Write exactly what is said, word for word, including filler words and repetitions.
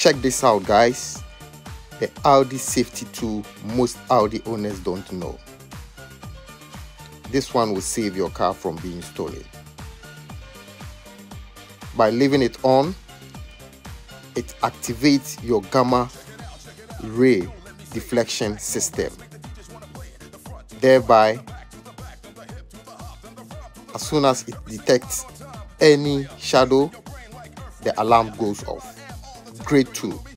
check this out, guys. The Audi safety tool most Audi owners don't know. This one will save your car from being stolen. By leaving it on, it activates your gamma ray deflection system. Thereby, as soon as it detects any shadow, the alarm goes off. Great tool.